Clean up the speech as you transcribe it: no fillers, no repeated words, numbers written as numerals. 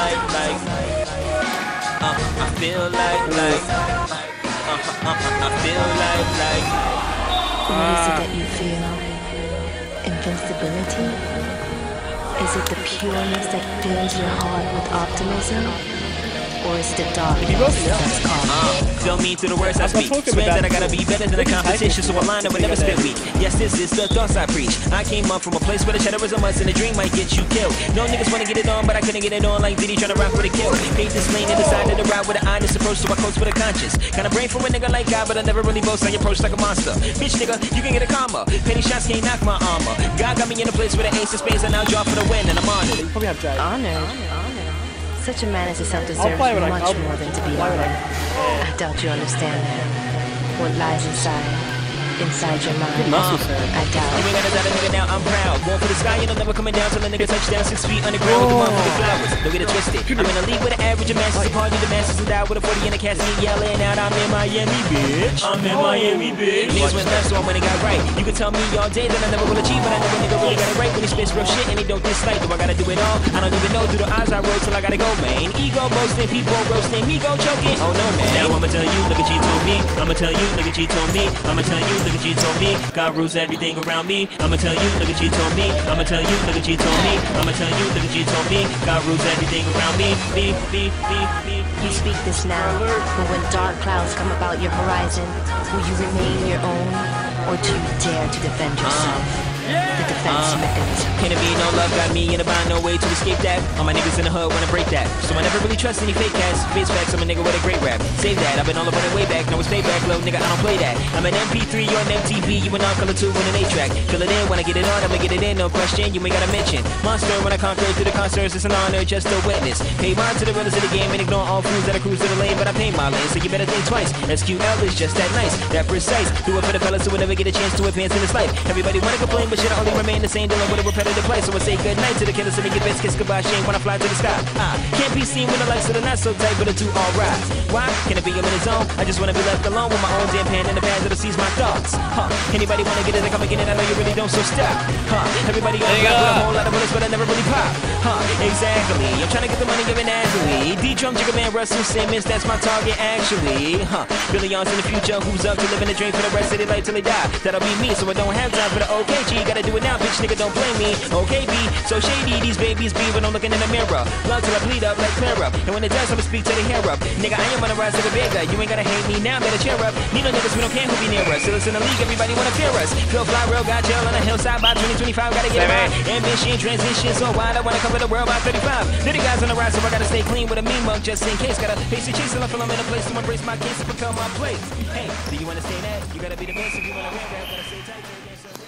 I feel like. What is it that you feel? Invincibility? Is it the pureness that fills your heart with optimism? Or is it the darkness that's calling? Tell me through the words I speak. Swear that I gotta be better than the competition, so a line that would never spit weak. Yes, this is the thoughts I preach. I came up from a place where the cheddar is a must and a dream might get you killed. No niggas wanna get it on, but I couldn't get it on like Diddy tryna rock with a kill. Hate this lane and decided to ride with an honest approach, so I coach with a conscience. Got a brain for a nigga like God, but I never really boast. I approach like a monster. Bitch nigga, you can get a karma. Penny shots can't knock my armor. God got me in a place where the ace of spades and now draw for the win, and I'm honored. Honored? Such a man as yourself deserves much more than to be honored. I doubt you understand that. What lies inside your mind. I doubt. You ain't gotta doubt a nigga now, I'm proud. Going for the sky and I'm never coming down till a nigga touch down 6 feet underground with the motherfucking flowers. Don't get it twisted. I'm in a league with an average of masses. A party the masses and die with a 40 in a casket yelling out, I'm in Miami, bitch. I'm in Miami, bitch. Niggas went left, so I went and got right. You can tell me all day that I never will achieve, but I know a nigga really got it right when he spits real shit and he don't dislike. Do I gotta do it all? I don't even know through the eyes I roll till I gotta go, man. Ego boasting, people roasting, me go choking. Oh no, man. Now I'ma tell you, look at you told me. I'ma tell you, look at you told me. I'ma tell you, look at you told me. God rules everything around me. I'ma tell you, look at you told me. I'ma tell you, look at you told me. I'ma tell you, look at you told me. God rules everything around me. You speak this now, but when dark clouds come about your horizon, will you remain your own, or do you dare to defend yourself? The defense mechanism. Can it be no love got me in a bind, no way to escape that? All my niggas in the hood wanna break that, so I never really trust any fake cats. Face facts, I'm a nigga with a great rap. Save that, I've been all up on it way back. No, it's payback, little nigga, I don't play that. I'm an MP3, you're an MTV, you an color 2 with an A-track. Fill it in when I get it on, I'ma get it in, no question, you ain't gotta mention. Monster when I conquer through the concerts, it's an honor just to witness. Pay mine to the realest of the game and ignore all fools that are cruise to the lane, but I pay my lane, so you better think twice. SQL is just that nice, that precise. Do it for the fellas who will never get a chance to advance in this life. Everybody wanna complain, but shit, I only remain the same, dealing with a repetitive place. So I say good night to the killers and make your best kiss goodbye shame when I fly to the sky. Can't be seen when the lights are not so tight, but the two all rise. Why? Can it be I'm in the zone? I just wanna be left alone with my own damn pen and the pad that'll seize my thoughts. Anybody wanna get it? Like I'm making it. I know you really don't, so stop. Everybody on the block with a whole lot of bullets, but I never really pop. Exactly. I'm trying to get the money given naturally. D-Drum, Jigga Man, Russell Simmons, that's my target actually. Billions in the future, who's up to living the dream for the rest of their life till they die? That'll be me, so I don't have time for the OKG. Gotta do it now, bitch. Nigga, don't blame me. Okay, B, so shady these babies be when I'm looking in the mirror. Love till I bleed up like clear up. And when it does, I'ma speak to the hair up. Nigga, I am on the rise to the bigger. You ain't gotta hate me now, better cheer up. Need no niggas, we don't care who be near us. Still it's in the league, everybody wanna fear us. Feel fly, real, got jail on the hillside by 2025. Gotta get right. Ambition, transition, so wide. I wanna cover the world by 35. Little guys on the rise, so I gotta stay clean with a mean mug just in case. Gotta face the chase till I feel I'm in a place to embrace my case and become my place. Hey, do you understand that? You gotta be the best if you wanna win, gotta stay tight.